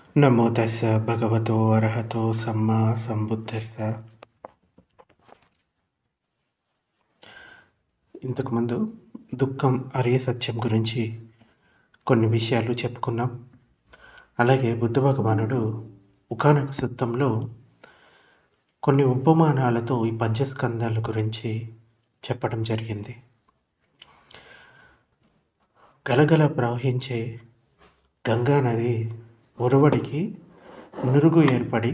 నమో తస్స భగవతో అర్హతో సమ్మా సంబుద్ధస్స. ఇంతకుముందు దుఃఖం అరే సత్యం గురించి కొన్ని విషయాలు చెప్పుకున్నాం. అలాగే బుద్ధ భగవానుడు ఒకానొక సూత్రంలో కొన్ని ఉపమానాలతో ఈ పంచస్కందాల గురించి చెప్పడం జరిగింది. గలగల ప్రవహించే గంగా నది ఒరవడికి నురుగు ఏర్పడి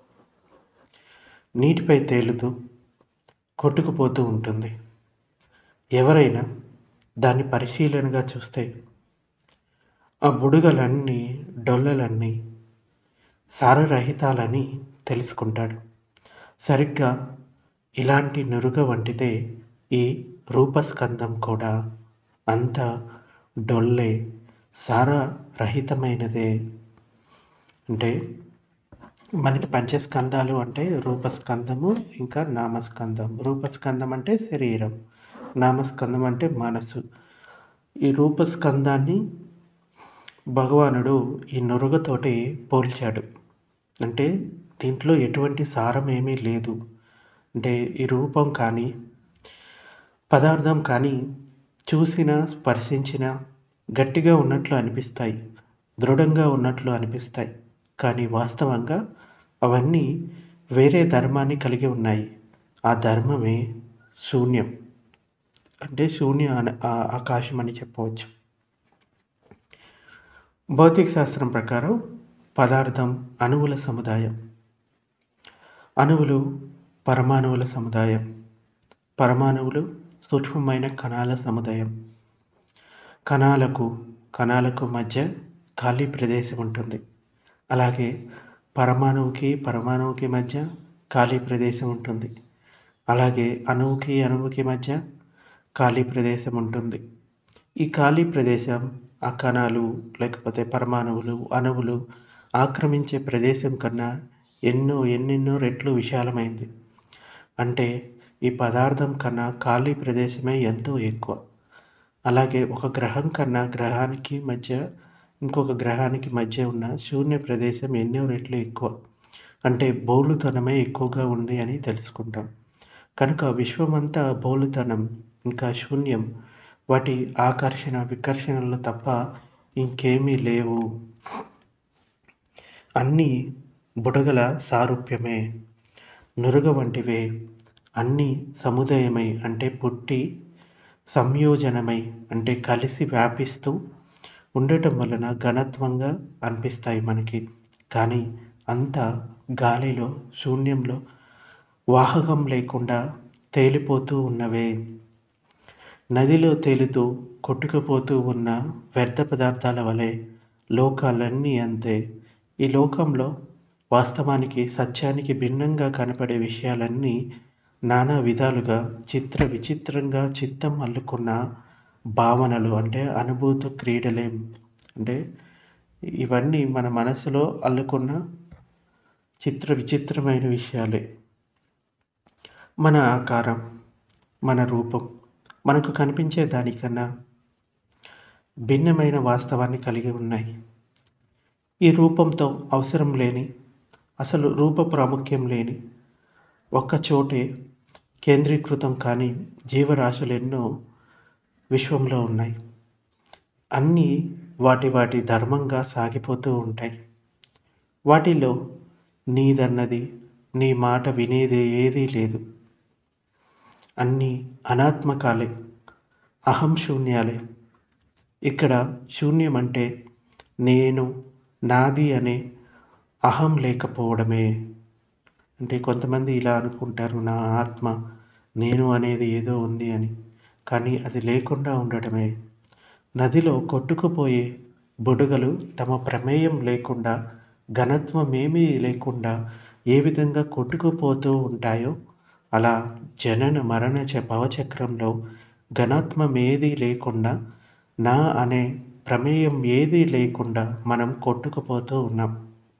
నీటిపై తేలుతూ కొట్టుకుపోతూ ఉంటుంది. ఎవరైనా దాన్ని పరిశీలనగా చూస్తే ఆ బుడగలన్నీ డొల్లలన్నీ సారరహితాలని తెలుసుకుంటాడు. సరిగ్గా ఇలాంటి నురుగ వంటిదే ఈ రూపస్కందం కూడా. అంత డొల్లే, సారరహితమైనదే. అంటే మనకి పంచస్కందాలు అంటే రూపస్కందము, ఇంకా నామస్కందం. రూపస్కందం అంటే శరీరం, నామస్కందం అంటే మనసు. ఈ రూపస్కందాన్ని భగవానుడు ఈ నురుగతోటి పోల్చాడు. అంటే దీంట్లో ఎటువంటి సారం ఏమీ లేదు. అంటే ఈ రూపం కానీ పదార్థం కానీ చూసినా స్పర్శించినా గట్టిగా ఉన్నట్లు అనిపిస్తాయి, దృఢంగా ఉన్నట్లు అనిపిస్తాయి. కానీ వాస్తవంగా అవన్నీ వేరే ధర్మాన్ని కలిగి ఉన్నాయి. ఆ ధర్మమే శూన్యం. అంటే శూన్య ఆకాశం అని చెప్పవచ్చు. భౌతిక శాస్త్రం ప్రకారం పదార్థం అణువుల సముదాయం, అణువులు పరమాణువుల సముదాయం, పరమాణువులు సూక్ష్మమైన కణాల సముదాయం. కణాలకు మధ్య ఖాళీ ప్రదేశం ఉంటుంది. అలాగే పరమాణువుకి మధ్య ఖాళీ ప్రదేశం ఉంటుంది. అలాగే అణువుకి మధ్య ఖాళీ ప్రదేశం ఉంటుంది. ఈ ఖాళీ ప్రదేశం ఆ కణాలు లేకపోతే పరమాణువులు, అణువులు ఆక్రమించే ప్రదేశం కన్నా ఎన్నెన్నో రెట్లు విశాలమైంది. అంటే ఈ పదార్థం కన్నా ఖాళీ ప్రదేశమే ఎంతో ఎక్కువ. అలాగే ఒక గ్రహం కన్నా గ్రహానికి మధ్య ఇంకొక గ్రహానికి మధ్య ఉన్న శూన్య ప్రదేశం ఎన్నో రెట్లు ఎక్కువ. అంటే బోలుతనమే ఎక్కువగా ఉంది అని తెలుసుకుంటాం. కనుక విశ్వమంతా బోలుతనం ఇంకా శూన్యం, వాటి ఆకర్షణ వికర్షణలు తప్ప ఇంకేమీ లేవు. అన్నీ బుడగల సారూప్యమే, నురుగ వంటివే. అన్నీ సముదాయమై అంటే పుట్టి సంయోజనమై అంటే కలిసి వ్యాపిస్తూ ఉండటం వలన ఘనత్వంగా అనిపిస్తాయి మనకి. కానీ అంతా గాలిలో, శూన్యంలో వాహకం లేకుండా తేలిపోతూ ఉన్నవే. నదిలో తేలుతూ కొట్టుకుపోతూ ఉన్న వ్యర్థ పదార్థాల వలె లోకాలన్నీ అంతే. ఈ లోకంలో వాస్తవానికి సత్యానికి భిన్నంగా కనపడే విషయాలన్నీ నానా విధాలుగా విచిత్రంగా చిత్తం అల్లుకున్న భావనలు, అంటే అనుభూతి క్రీడలే. అంటే ఇవన్నీ మన మనసులో అల్లుకున్న విచిత్రమైన విషయాలే. మన ఆకారం, మన రూపం మనకు కనిపించే దానికన్నా భిన్నమైన వాస్తవాన్ని కలిగి ఉన్నాయి. ఈ రూపంతో అవసరం లేని, అసలు రూప ప్రాముఖ్యం లేని ఒక్కచోటే కేంద్రీకృతం కాని జీవరాశులు ఎన్నో విశ్వంలో ఉన్నాయి. అన్నీ వాటి ధర్మంగా సాగిపోతూ ఉంటాయి. వాటిలో నీదన్నది, నీ మాట వినేది ఏదీ లేదు. అన్నీ అనాత్మకాలే, అహం శూన్యాలే. ఇక్కడ శూన్యం అంటే నేను, నాది అనే అహం లేకపోవడమే. అంటే కొంతమంది ఇలా అనుకుంటారు, నా ఆత్మ, నేను అనేది ఏదో ఉంది అని. కానీ అది లేకుండా ఉండటమే. నదిలో కొట్టుకుపోయే బుడగలు తమ ప్రమేయం లేకుండా, ఘనత్వమేమీ లేకుండా ఏ విధంగా కొట్టుకుపోతూ ఉంటాయో, అలా జనన మరణ భవచక్రంలో ఘనత్వమేదీ లేకుండా, నా అనే ప్రమేయం ఏదీ లేకుండా మనం కొట్టుకుపోతూ ఉన్నాం.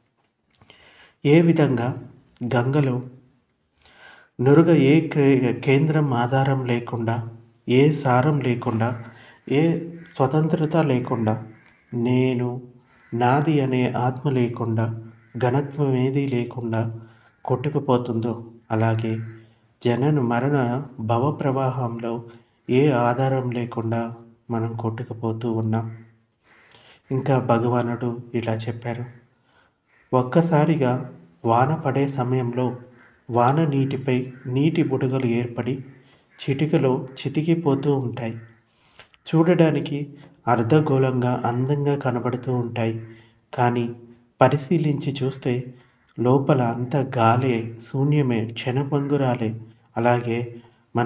ఏ విధంగా గంగలో నురుగ ఏ కేంద్రం ఆధారం లేకుండా, ఏ సారం లేకుండా, ఏ స్వతంత్రత లేకుండా నేను నాది అనే ఆత్మ లేకుండా, ఘనత్వం ఏదీ లేకుండా కొట్టుకుపోతుందో, అలాగే జనన మరణ భవ ప్రవాహంలో ఏ ఆధారం లేకుండా మనం కొట్టుకుపోతూ ఉన్నాం. ఇంకా భగవానుడు ఇలా చెప్పారు, ఒక్కసారిగా వాన పడే సమయంలో వాన నీటిపై నీటి బుడగలు ఏర్పడి చిటికలో చితికిపోతూ ఉంటాయి. చూడడానికి అర్ధగోళంగా అందంగా కనబడుతూ ఉంటాయి. కానీ పరిశీలించి చూస్తే లోపల అంతా గాలే, శూన్యమే, క్షణభంగురాలే. అలాగే మన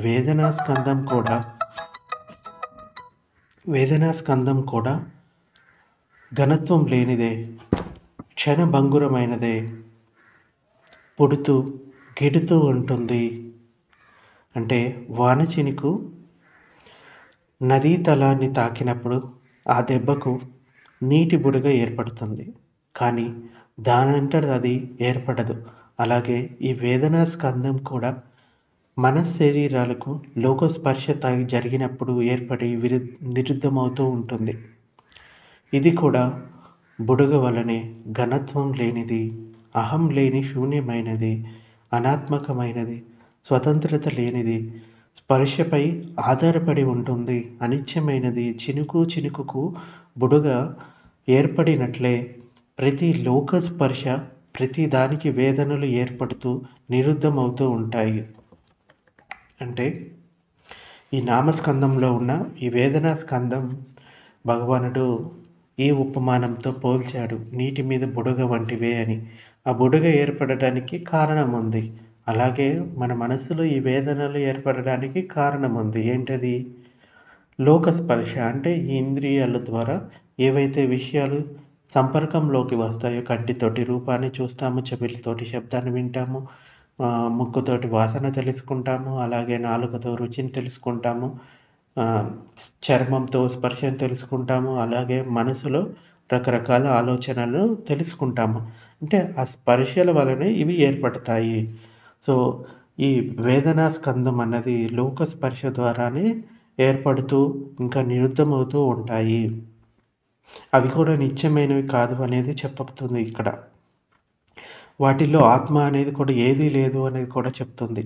వేదనా స్కందం కూడా ఘనత్వం లేనిదే, క్షణభంగురమైనదే, పుడుతూ గిడుతూ ఉంటుంది. అంటే వాన చినుకు నదీ తలాన్ని తాకినప్పుడు ఆ దెబ్బకు నీటి బుడగ ఏర్పడుతుంది, కానీ దానంతట అది ఏర్పడదు. అలాగే ఈ వేదనా స్కందం కూడా మన శరీరాలకు లోకస్పర్శ జరిగినప్పుడు ఏర్పడి నిరుద్ధమవుతూ ఉంటుంది. ఇది కూడా బుడగ వలనే ఘనత్వం లేనిది, అహం లేని శూన్యమైనది, అనాత్మకమైనది, స్వతంత్రత లేనిది, స్పర్శపై ఆధారపడి ఉంటుంది, అనిత్యమైనది. చినుకు చినుకుకు బుడగ ఏర్పడినట్లే ప్రతి లోక స్పర్శ ప్రతి దానికి వేదనలు ఏర్పడుతూ నిరుద్ధమవుతూ ఉంటాయి. అంటే ఈ నామస్కందంలో ఉన్న ఈ వేదనా స్కందం భగవానుడు ఈ ఉపమానంతో పోల్చాడు, నీటి మీద బుడగ వంటివే అని. ఆ బుడగ ఏర్పడడానికి కారణం ఉంది. అలాగే మన మనసులో ఈ వేదనలు ఏర్పడడానికి కారణం ఉంది. ఏంటది? లోకస్పర్శ. అంటే ఈ ఇంద్రియాల ద్వారా ఏవైతే విషయాలు సంపర్కంలోకి వస్తాయో, కంటితోటి రూపాన్ని చూస్తాము, చెవులతోటి శబ్దాన్ని వింటాము, ముక్కుతోటి వాసన తెలుసుకుంటాము, అలాగే నాలుకతో రుచిని తెలుసుకుంటాము, చర్మంతో స్పర్శను తెలుసుకుంటాము, అలాగే మనసులో రకరకాల ఆలోచనలను తెలుసుకుంటాము. అంటే ఆ స్పర్శల వలనే ఇవి ఏర్పడతాయి. సో ఈ వేదనా స్కందం అన్నది లోక స్పర్శ ద్వారానే ఏర్పడుతూ ఇంకా నిరుద్ధమవుతూ ఉంటాయి. అవి కూడా నిత్యమైనవి కాదు అనేది చెప్పబడుతుంది ఇక్కడ. వాటిల్లో ఆత్మ అనేది కూడా ఏదీ లేదు అనేది కూడా చెప్తుంది.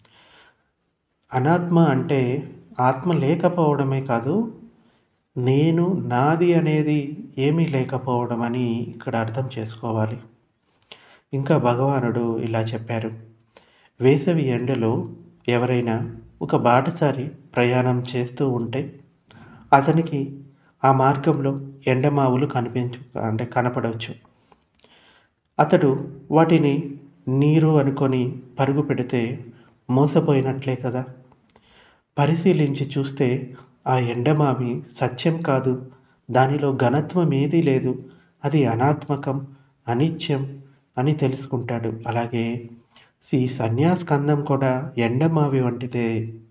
అనాత్మ అంటే ఆత్మ లేకపోవడమే కాదు, నేను నాది అనేది ఏమీ లేకపోవడం అని ఇక్కడ అర్థం చేసుకోవాలి. ఇంకా భగవానుడు ఇలా చెప్పారు, వేసవి ఎండలో ఎవరైనా ఒక బాటసారి ప్రయాణం చేస్తూ ఉంటే అతనికి ఆ మార్గంలో ఎండమావులు కనపడవచ్చు. అతడు వాటిని నీరు అనుకొని పరుగు పెడితే మోసపోయినట్లే కదా. పరిశీలించి చూస్తే ఆ ఎండమావి సత్యం కాదు, దానిలో ఘనత్వం ఏదీ లేదు, అది అనాత్మకం, అనిత్యం అని తెలుసుకుంటాడు. అలాగే ఈ సన్యాస్కందం కూడా ఎండమావి వంటిదే.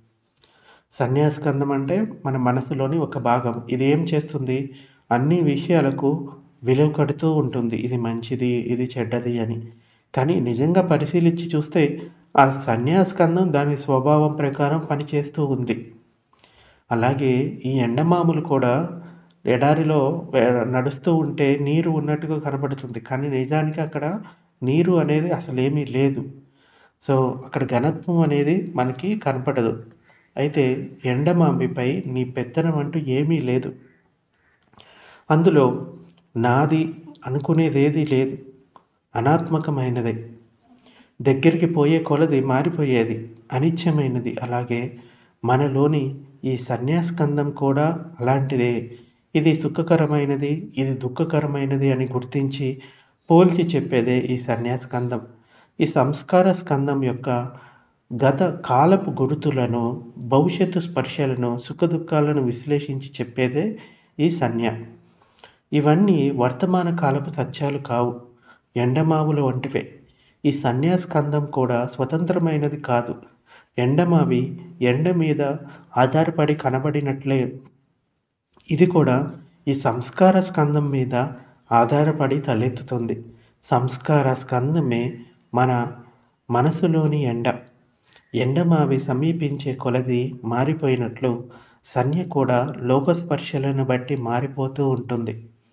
సన్యాస్కందం అంటే మన మనసులోని ఒక భాగం. ఇది ఏం చేస్తుంది? అన్ని విషయాలకు విలువ కడుతూ ఉంటుంది, ఇది మంచిది, ఇది చెడ్డది అని. కానీ నిజంగా పరిశీలించి చూస్తే ఆ సన్యాస్కందం దాని స్వభావం ప్రకారం పనిచేస్తూ ఉంది. అలాగే ఈ ఎండమాములు కూడా ఎడారిలో నడుస్తూ ఉంటే నీరు ఉన్నట్టుగా కనబడుతుంది, కానీ నిజానికి అక్కడ నీరు అనేది అసలు ఏమీ లేదు. సో అక్కడ ఘనత్వం అనేది మనకి కనపడదు. అయితే ఎండమామిపై నీ పెత్తనం అంటూ ఏమీ లేదు. అందులో నాది అనుకునేదేదీ లేదు, అనాత్మకమైనది, దగ్గరికి పోయే కొలది మారిపోయేది, అనిత్యమైనది. అలాగే మనలోని ఈ సన్యాస్కందం కూడా అలాంటిదే. ఇది సుఖకరమైనది, ఇది దుఃఖకరమైనది అని గుర్తించి పోల్చి చెప్పేదే ఈ సన్యాస్కందం. ఈ సంస్కార స్కందం యొక్క గత కాలపు గుర్తులను, భవిష్యత్తు స్పర్శలను, సుఖదుఖాలను విశ్లేషించి చెప్పేదే ఈ సన్య. ఇవన్నీ వర్తమాన కాలపు సత్యాలు కావు, ఎండమావుల వంటివే. ఈ సన్యాస్కందం కూడా స్వతంత్రమైనది కాదు. ఎండమావి ఎండ మీద ఆధారపడి కనబడినట్లే ఇది కూడా ఈ సంస్కార స్కందం మీద ఆధారపడి తలెత్తుతుంది. సంస్కార స్కందమే మన మనసులోని ఎండమావి సమీపించే కొలది మారిపోయినట్లు సన్య కూడా లోకస్పర్శలను బట్టి మారిపోతూ ఉంటుంది.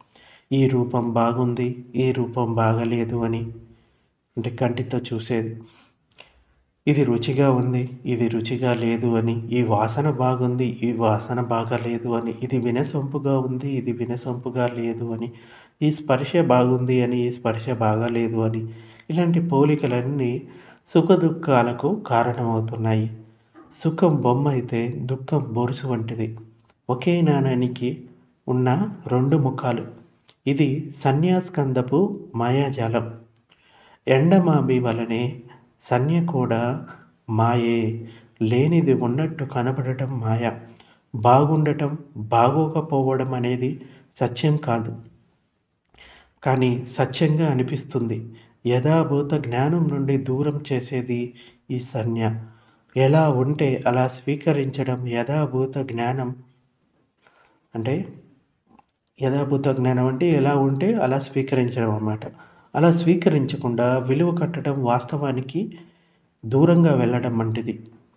ఈ రూపం బాగుంది, ఈ రూపం బాగలేదు అని. అంటే కంటితో చూసేది. ఇది రుచిగా ఉంది, ఇది రుచిగా లేదు అని. ఈ వాసన బాగుంది, ఈ వాసన బాగాలేదు అని. ఇది వినసొంపుగా ఉంది, ఇది వినసొంపుగా లేదు అని. ఈ స్పర్శ బాగుంది అని, ఈ స్పర్శ బాగాలేదు అని. ఇలాంటి పోలికలన్నీ సుఖదుఖాలకు కారణమవుతున్నాయి. సుఖం బొమ్మ అయితే దుఃఖం బొరుసు వంటిది. ఒకే నాణానికి ఉన్న 2 ముఖాలు. ఇది సన్యాస్కందపు మాయాజాలం. ఎండమావి వలనే సంజ్ఞ కూడా మాయే. లేనిది ఉన్నట్టు కనబడటం మాయ. బాగుండటం, బాగోకపోవడం అనేది సత్యం కాదు. కానీ సత్యంగా అనిపిస్తుంది. యథాభూత జ్ఞానం నుండి దూరం చేసేది ఈ సంజ్ఞ. ఎలా ఉంటే అలా స్వీకరించడం యథాభూత జ్ఞానం. అంటే యథాభూత జ్ఞానం అంటే ఎలా ఉంటే అలా స్వీకరించడం అన్నమాట. అలా స్వీకరించకుండా విలువ కట్టడం వాస్తవానికి దూరంగా వెళ్ళడం వంటిది.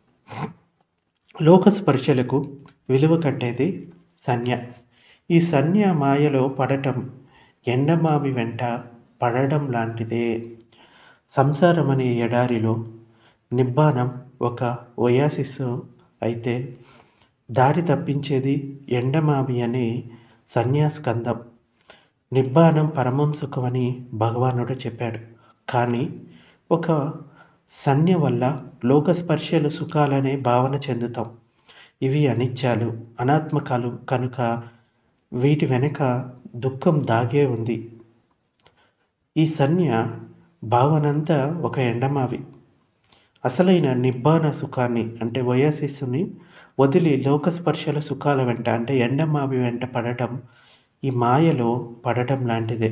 లోక స్పర్శలకు విలువ కట్టేది సంజ్ఞ. ఈ సంజ్ఞ మాయలో పడటం ఎండమావి వెంట పడడం లాంటిదే. సంసారం అనే ఎడారిలో నిబ్బానం ఒక ఒయాసిస్ అయితే దారి తప్పించేది ఎండమావి అనే సన్యాస్కందం. నిబ్బానం పరమం సుఖమని భగవానుడు చెప్పాడు. కానీ ఒక సంజ్ఞ వల్ల లోకస్పర్శలు సుఖాలనే భావన చెందుతాం. ఇవి అనిత్యాలు, అనాత్మకాలు కనుక వీటి వెనక దుఃఖం దాగే ఉంది. ఈ సంజ్ఞ భావనంతా ఒక ఎండమావి. అసలైన నిబ్బాన సుఖాన్ని అంటే వయాసిస్సుని వదిలి లోకస్పర్శల సుఖాల వెంట అంటే ఎండమావి వెంట పడటం ఈ మాయలో పడటం లాంటిదే.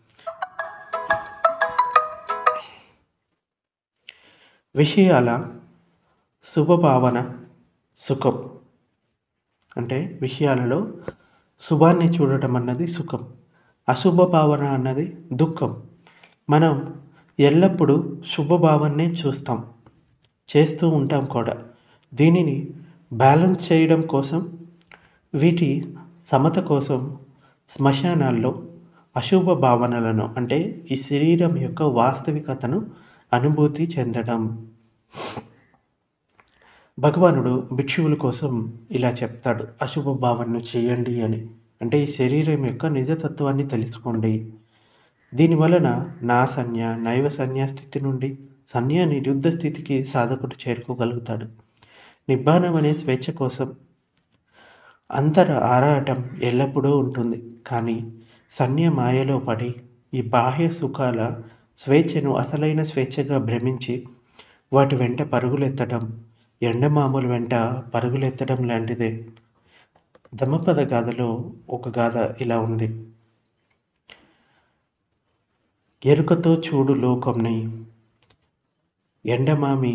విషయాల శుభభావన సుఖం. అంటే విషయాలలో శుభాన్ని చూడటం అన్నది సుఖం, అశుభ భావన అన్నది దుఃఖం. మనం ఎల్లప్పుడూ శుభభావన్నే చూస్తాం, చేస్తూ ఉంటాం కూడా. దీనిని బ్యాలెన్స్ చేయడం కోసం, వీటి సమత కోసం శ్మశానాల్లో అశుభ భావనలను అంటే ఈ శరీరం యొక్క వాస్తవికతను అనుభూతి చెందడం. భగవానుడు భిక్షువుల కోసం ఇలా చెప్తాడు, అశుభ భావనను చేయండి అని. అంటే ఈ శరీరం యొక్క నిజతత్వాన్ని తెలుసుకోండి. దీనివలన నా సంజ్ఞ నైవ సంజ్ఞా స్థితి నుండి సంజ్ఞా నిరుద్ధ స్థితికి సాధకుడు చేరుకోగలుగుతాడు. నిబ్బానం అనే స్వేచ్ఛ కోసం అంతర ఆరాటం ఎల్లప్పుడూ ఉంటుంది. కానీ సంజ్ఞ మాయలో పడి ఈ బాహ్య సుఖాల స్వేచ్ఛను అసలైన స్వేచ్ఛగా భ్రమించి వాటి వెంట పరుగులెత్తడం ఎండమామూలు వెంట పరుగులెత్తడం లాంటిదే. ధమ్మపద గాథలో ఒక గాథ ఇలా ఉంది. ఎరుకతో చూడు లోకంని, ఎండమామి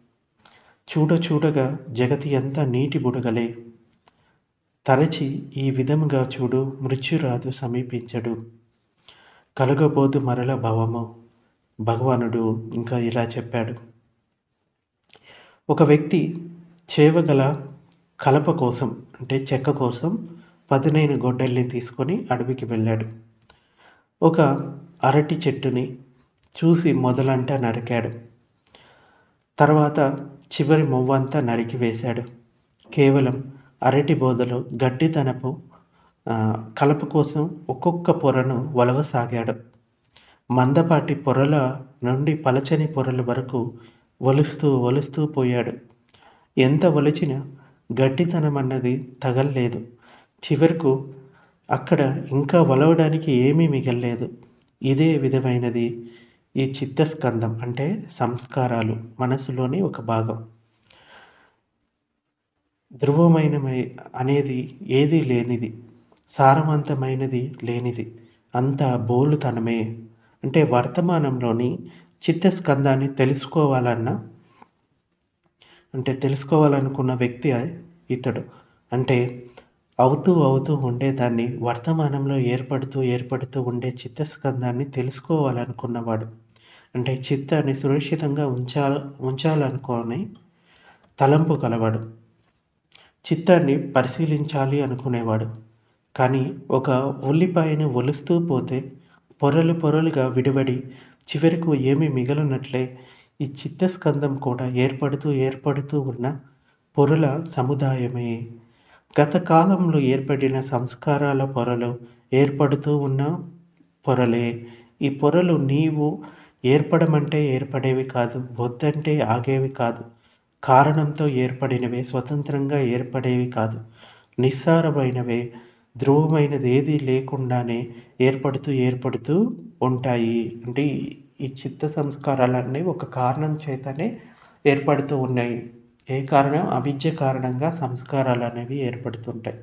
చూడగా జగతి అంతా నీటి బుడగలే. తరచి ఈ విధముగా చూడు మృత్యురాజు సమీపించడు, కలగబోదు మరల భవము. భగవానుడు ఇంకా ఇలా చెప్పాడు. ఒక వ్యక్తి చేవగల కలప కోసం అంటే చెక్క కోసం 19 గొడ్డల్ని తీసుకొని అడవికి వెళ్ళాడు. ఒక అరటి చెట్టుని చూసి మొదలంతా నరికాడు. తర్వాత చివరి మొవ్వంతా నరికి వేశాడు. కేవలం అరటి బోదలో గడ్డితనపు కలప కోసం ఒక్కొక్క పొరను వలవసాగాడు. మందపాటి పొరల నుండి పలచని పొరల వరకు వలుస్తూ పోయాడు. ఎంత వలిచినా గట్టితనం అన్నది తగల్లేదు. చివరకు అక్కడ ఇంకా వలవడానికి ఏమీ మిగల్లేదు. ఇదే విధమైనది ఈ చిత్తస్కందం అంటే సంస్కారాలు, మనసులోని ఒక భాగం. ధ్రువమైన అనేది ఏదీ లేనిది, సారవంతమైనది లేనిది, అంతా బోలుతనమే. అంటే వర్తమానంలోని చిత్తస్కందాన్ని తెలుసుకోవాలనుకున్న వ్యక్తి ఇతడు. అంటే అవుతూ ఉండేదాన్ని వర్తమానంలో ఏర్పడుతూ ఉండే చిత్తస్కందాన్ని తెలుసుకోవాలనుకున్నవాడు. అంటే చిత్తాన్ని సురక్షితంగా ఉంచాలనుకోని తలంపు కలవాడు. చిత్తాన్ని పరిశీలించాలి అనుకునేవాడు. కానీ ఒక ఉల్లిపాయను ఒలుస్తూ పోతే పొరలు పొరలుగా విడివడి చివరకు ఏమీ మిగలనట్లే ఈ చిత్తస్కందం కూడా ఏర్పడుతూ ఏర్పడుతూ ఉన్న పొరల సముదాయమే. గత కాలంలో ఏర్పడిన సంస్కారాల పొరలు ఏర్పడుతూ ఉన్న పొరలే. ఈ పొరలు నీవు ఏర్పడమంటే ఏర్పడేవి కాదు, వద్దంటే ఆగేవి కాదు. కారణంతో ఏర్పడినవే, స్వతంత్రంగా ఏర్పడేవి కాదు. నిస్సారమైనవే, ధ్రువమైనదేదీ లేకుండానే ఏర్పడుతూ ఏర్పడుతూ ఉంటాయి. అంటే ఈ చిత్త సంస్కారాలన్నీ ఒక కారణం చేతనే ఏర్పడుతూ ఉన్నాయి. ఏ కారణం? అవిద్య కారణంగా సంస్కారాలనేవి ఏర్పడుతుంటాయి.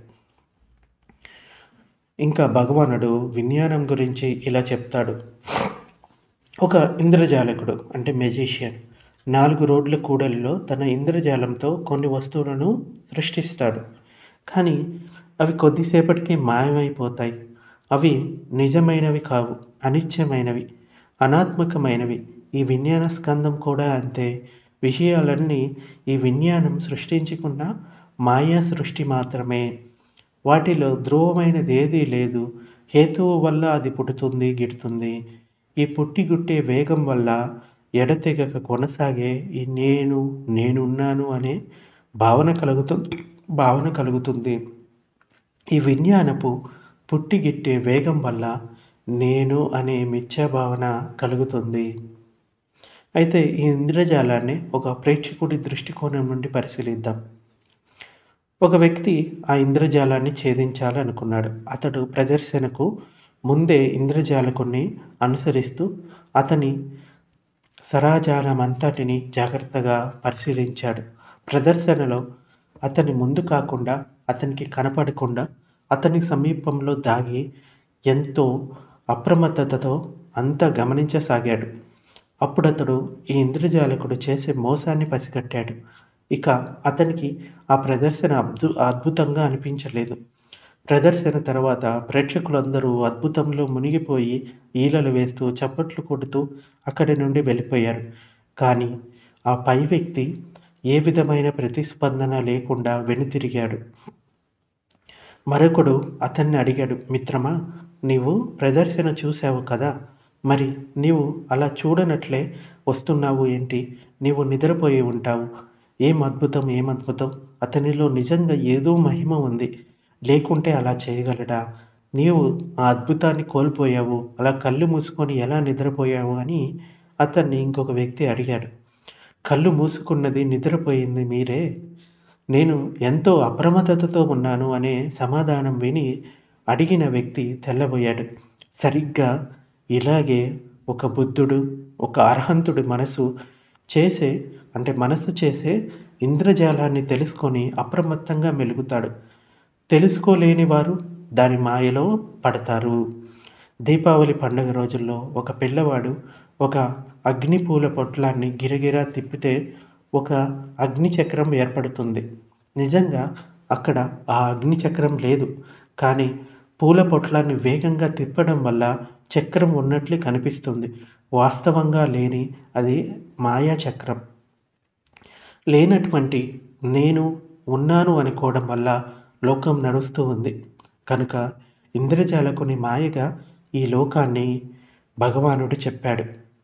ఇంకా భగవానుడు విజ్ఞానం గురించి ఇలా చెప్తాడు. ఒక ఇంద్రజాలకుడు అంటే మెజిషియన్ 4 రోడ్ల కూడలిలో తన ఇంద్రజాలంతో కొన్ని వస్తువులను సృష్టిస్తాడు. కానీ అవి కొద్దిసేపటికి మాయమైపోతాయి. అవి నిజమైనవి కావు, అనిత్యమైనవి, అనాత్మకమైనవి. ఈ విజ్ఞాన స్కందం కూడా అంతే. విషయాలన్నీ ఈ విజ్ఞానం సృష్టించుకున్న మాయా సృష్టి మాత్రమే. వాటిలో ధ్రువమైనదేదీ లేదు. హేతువు వల్ల అది పుడుతుంది, గిడుతుంది. ఈ పుట్టిగుట్టే వేగం వల్ల ఎడతెగక కొనసాగే ఈ నేనున్నాను అనే భావన కలుగుతుంది. ఈ విజ్ఞానపు పుట్టిగిట్టే వేగం వల్ల నేను అనే మిథ్యాభావన కలుగుతుంది. అయితే ఈ ఇంద్రజాలాన్ని ఒక ప్రేక్షకుడి దృష్టికోణం నుండి పరిశీలిద్దాం. ఒక వ్యక్తి ఆ ఇంద్రజాలాన్ని ఛేదించాలనుకున్నాడు. అతడు ప్రదర్శనకు ముందే ఇంద్రజాలకుణ్ణి అనుసరిస్తూ అతని సరాజాలమంతటిని జాగ్రత్తగా పరిశీలించాడు. ప్రదర్శనలో అతని ముందు కాకుండా, అతనికి కనపడకుండా, అతని సమీపంలో దాగి ఎంతో అప్రమత్తతతో అంతా గమనించసాగాడు. అప్పుడతడు ఈ ఇంద్రజాలకుడు చేసే మోసాన్ని పసిగట్టాడు. ఇక అతనికి ఆ ప్రదర్శన అద్భుతంగా అనిపించలేదు. ప్రదర్శన తర్వాత ప్రేక్షకులందరూ అద్భుతంలో మునిగిపోయి ఈలలు వేస్తూ చప్పట్లు కొడుతూ అక్కడి నుండి వెళ్ళిపోయారు. కానీ ఆ పై వ్యక్తి ఏ విధమైన ప్రతిస్పందన లేకుండా వెనుతిరిగాడు. మరొకడు అతన్ని అడిగాడు, మిత్రమా, నీవు ప్రదర్శన చూశావు కదా, మరి నీవు అలా చూడనట్లే వస్తున్నావు ఏంటి? నీవు నిద్రపోయి ఉంటావు. ఏం అద్భుతం! అతనిలో నిజంగా ఏదో మహిమ ఉంది, లేకుంటే అలా చేయగలడా? నీవు ఆ అద్భుతాన్ని కోల్పోయావు, అలా కళ్ళు మూసుకొని ఎలా నిద్రపోయావు అని అతన్ని ఇంకొక వ్యక్తి అడిగాడు. కళ్ళు మూసుకున్నది, నిద్రపోయింది మీరే. నేను ఎంతో అప్రమత్తతతో ఉన్నాను అనే సమాధానం విని అడిగిన వ్యక్తి తెల్లబోయాడు. సరిగ్గా ఇలాగే ఒక బుద్ధుడు, ఒక అర్హంతుడి మనసు చేసే ఇంద్రజాలాన్ని తెలుసుకొని అప్రమత్తంగా మెలుగుతాడు. తెలుసుకోలేని వారు దాని మాయలో పడతారు. దీపావళి పండుగ రోజుల్లో ఒక పిల్లవాడు ఒక అగ్నిపూల పొట్లాన్ని గిరగిరా తిప్పితే ఒక అగ్నిచక్రం ఏర్పడుతుంది. నిజంగా అక్కడ ఆ అగ్నిచక్రం లేదు, కానీ పూల పొట్లాన్ని వేగంగా తిప్పడం వల్ల చక్రం ఉన్నట్లు కనిపిస్తుంది. వాస్తవంగా లేని అది మాయా చక్రం. లేనటువంటి నేను ఉన్నాను అనుకోవడం వల్ల లోకం నడుస్తూ ఉంది. కనుక ఇంద్రజాలకుని మాయగా ఈ లోకాన్ని భగవానుడు చెప్పాడు.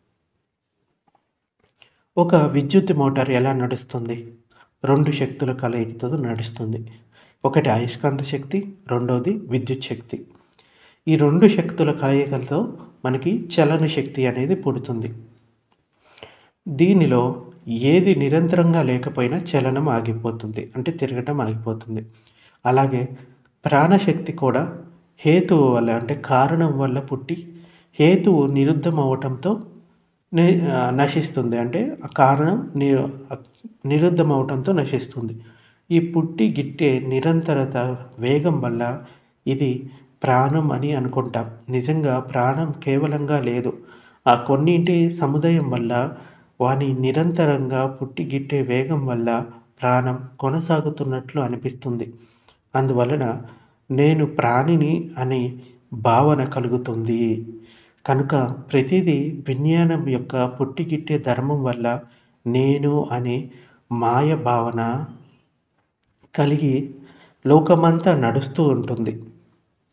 ఒక విద్యుత్ మోటార్ ఎలా నడుస్తుంది? 2 శక్తుల కలయికతో నడుస్తుంది. ఒకటి అయస్కాంత శక్తి, రెండోది విద్యుత్ శక్తి. ఈ 2 శక్తుల కలయికలతో మనకి చలన శక్తి అనేది పుడుతుంది. దీనిలో ఏది నిరంతరంగా లేకపోయినా చలనం ఆగిపోతుంది, అంటే తిరగటం ఆగిపోతుంది. అలాగే ప్రాణశక్తి కూడా హేతువు వల్ల, అంటే కారణం వల్ల పుట్టి హేతువు నిరుద్ధం అవటంతో నశిస్తుంది. అంటే ఆ కారణం నిరుద్ధం అవటంతో నశిస్తుంది. ఈ పుట్టి గిట్టే నిరంతరత వేగం వల్ల ఇది ప్రాణం అని అనుకుంటాం. నిజంగా ప్రాణం కేవలంగా లేదు. ఆ కొన్నింటి సముదాయం వల్ల, వాని నిరంతరంగా పుట్టి గిట్టే వేగం వల్ల ప్రాణం కొనసాగుతున్నట్లు అనిపిస్తుంది. అందువలన నేను ప్రాణిని అనే భావన కలుగుతుంది. కనుక ప్రతిదీ విజ్ఞానం యొక్క పుట్టిగిట్టే ధర్మం వల్ల నేను అనే మాయ భావన కలిగి లోకమంతా నడుస్తూ ఉంటుంది.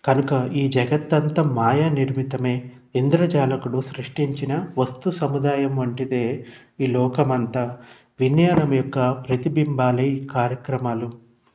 కనుక ఈ జగత్తంతా మాయా నిర్మితమే. ఇంద్రజాలకుడు సృష్టించిన వస్తు సముదాయం వంటిదే ఈ లోకమంతా. విజ్ఞానం యొక్క ప్రతిబింబాలే ఈ కార్యక్రమాలు.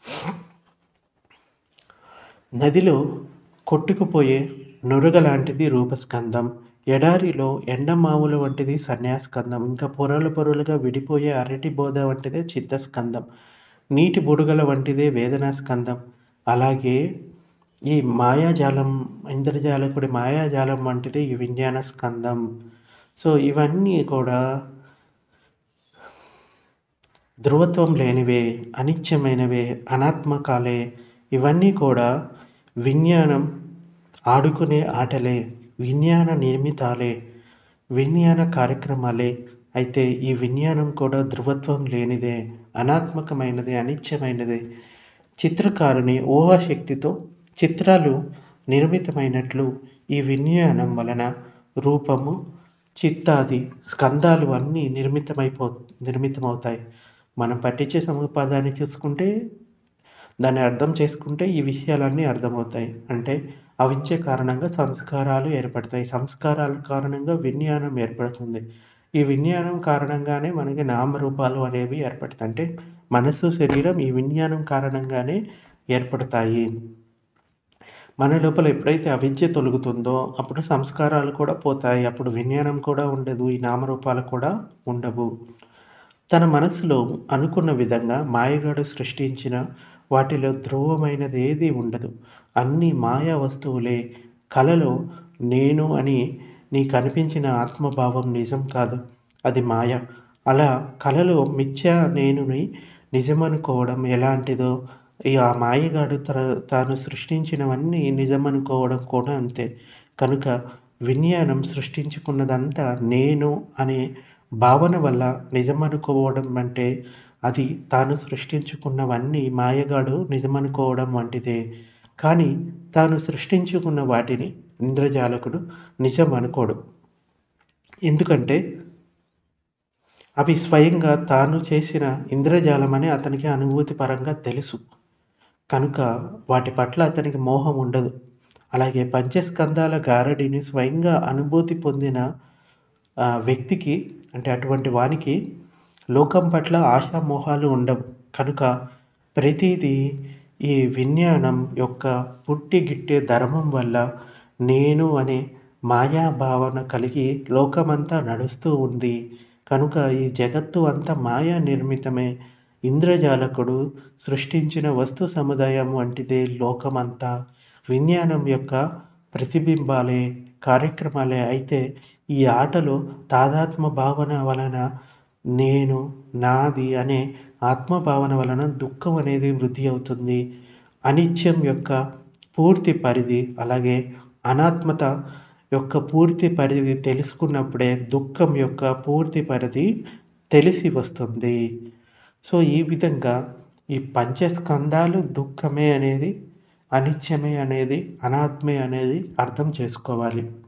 నదిలో కొట్టుకుపోయే నురగ లాంటిది రూపస్కందం. ఎడారిలో ఎండమావుల వంటిది సన్యాస్కందం. ఇంకా పొరలు పొరలుగా విడిపోయే అరటి బోధ వంటిదే చిత్తస్కందం. నీటి బుడగల వంటిదే వేదనాస్కందం. అలాగే ఈ మాయాజాలం, ఇంద్రజాలకుడి మాయాజాలం వంటిది ఈ విజ్ఞాన స్కందం. సో ఇవన్నీ కూడా ధృవత్వం లేనివే, అనిత్యమైనవే, అనాత్మకాలే. ఇవన్నీ కూడా విజ్ఞానం ఆడుకునే ఆటలే, విజ్ఞాన నిర్మితాలే, విజ్ఞాన కార్యక్రమాలే. అయితే ఈ విజ్ఞానం కూడా ధృవత్వం లేనిదే, అనాత్మకమైనదే, అనిత్యమైనదే. చిత్రకారుని ఊహాశక్తితో చిత్రాలు నిర్మితమైనట్లు ఈ విజ్ఞానం వలన రూపము, చిత్తాది స్కందాలు అన్నీ నిర్మితమవుతాయి. మనం పఠించే సముపాదాన్ని చూసుకుంటే, దాన్ని అర్థం చేసుకుంటే ఈ విషయాలన్నీ అర్థమవుతాయి. అంటే అవిద్య కారణంగా సంస్కారాలు ఏర్పడతాయి. సంస్కారాల కారణంగా విజ్ఞానం ఏర్పడుతుంది. ఈ విజ్ఞానం కారణంగానే మనకి నామరూపాలు అనేవి ఏర్పడతాయి. అంటే మనస్సు, శరీరం ఈ విజ్ఞానం కారణంగానే ఏర్పడతాయి. మన లోపల ఎప్పుడైతే అవిద్య తొలగుతుందో అప్పుడు సంస్కారాలు కూడా పోతాయి. అప్పుడు విజ్ఞానం కూడా ఉండదు. ఈ నామరూపాలు కూడా ఉండవు. తన మనస్సులో అనుకున్న విధంగా మాయగాడు సృష్టించిన వాటిలో ధ్రువమైనది ఏదీ ఉండదు. అన్నీ మాయా వస్తువులే. కలలో నేను అని నీకు అనిపించిన ఆత్మభావం నిజం కాదు, అది మాయ. అలా కలలో మిథ్యా నేనుని నిజమనుకోవడం ఎలాంటిదో ఆ మాయగాడు తాను సృష్టించినవన్నీ నిజమనుకోవడం కూడా అంతే. కనుక విజ్ఞానం సృష్టించుకున్నదంతా నేను అనే భావన వల్ల నిజమనుకోవడం అంటే అది తాను సృష్టించుకున్నవన్నీ మాయగాడు నిజమనుకోవడం వంటిదే. కానీ తాను సృష్టించుకున్న వాటిని ఇంద్రజాలకుడు నిజం అనుకోడు. ఎందుకంటే అవి స్వయంగా తాను చేసిన ఇంద్రజాలమని అతనికి అనుభూతిపరంగా తెలుసు. కనుక వాటి పట్ల అతనికి మోహం ఉండదు. అలాగే పంచస్కందాల గారడిని స్వయంగా అనుభూతి పొందిన వ్యక్తికి, అంటే అటువంటి వానికి లోకం పట్ల ఆశామోహాలు ఉండవు. కనుక ప్రతిదీ ఈ విజ్ఞానం యొక్క పుట్టిగిట్టే ధర్మం వల్ల నేను అనే మాయాభావన కలిగి లోకమంతా నడుస్తూ ఉంది. కనుక ఈ జగత్తు అంతా మాయా నిర్మితమే. ఇంద్రజాలకుడు సృష్టించిన వస్తు సముదాయం వంటిదే లోకమంతా. విజ్ఞానం యొక్క ప్రతిబింబాలే, కార్యక్రమాలే. అయితే ఈ ఆటలో తాదాత్మ భావన వలన, నేను, నాది అనే ఆత్మభావన వలన దుఃఖం అనేది వృద్ధి అవుతుంది. అనిత్యం యొక్క పూర్తి పరిధి, అలాగే అనాత్మత యొక్క పూర్తి పరిధి తెలుసుకున్నప్పుడే దుఃఖం యొక్క పూర్తి పరిధి తెలిసి వస్తుంది. సో ఈ విధంగా ఈ పంచస్కందాలు దుఃఖమే అనేది, అనిత్యమే అనేది, అనాత్మే అనేది అర్థం చేసుకోవాలి.